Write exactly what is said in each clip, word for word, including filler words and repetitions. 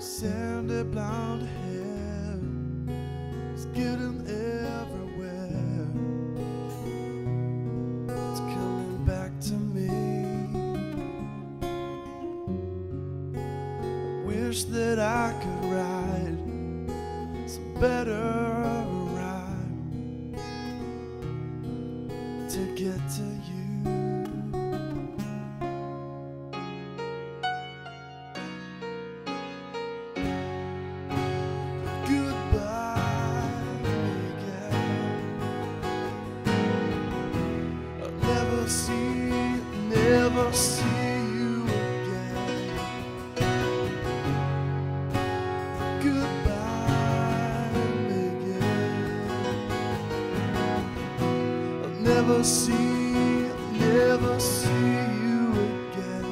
Sandy blonde hair is getting everywhere. It's coming back to me. I wish that I could write some better rhyme to get to you. See, never see you again. Goodbye, Miguel. I'll never see, never see you again.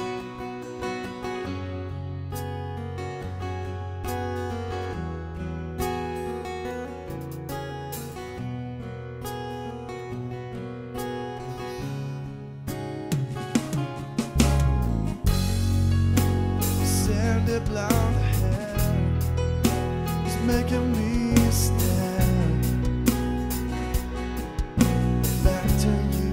Sandy blonde hair is making me stare back to you.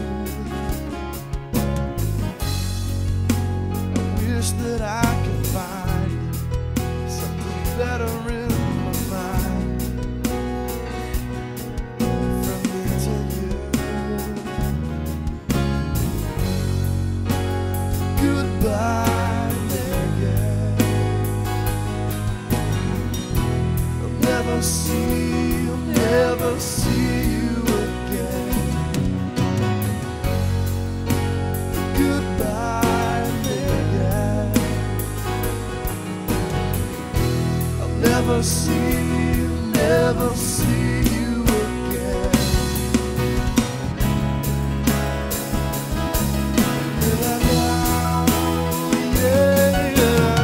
I wish that I could find something better in my mind from me to you. Goodbye. Never see, I'll never see you again. Goodbye, Miguel. I'll never see, never see you again. Yeah, yeah,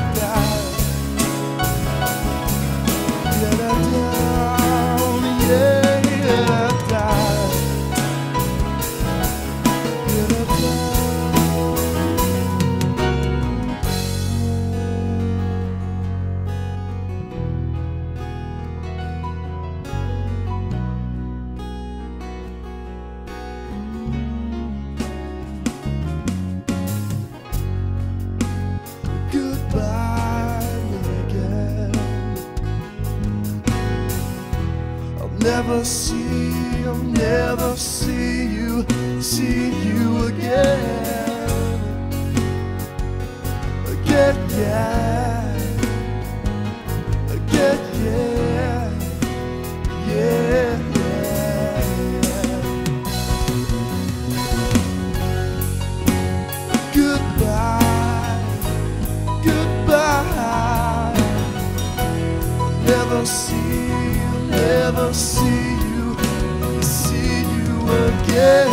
never see, I'll never see you, see you again. Again, yeah. Again, yeah. Yeah, yeah, yeah. Goodbye, goodbye. Never see, never see you, see you again.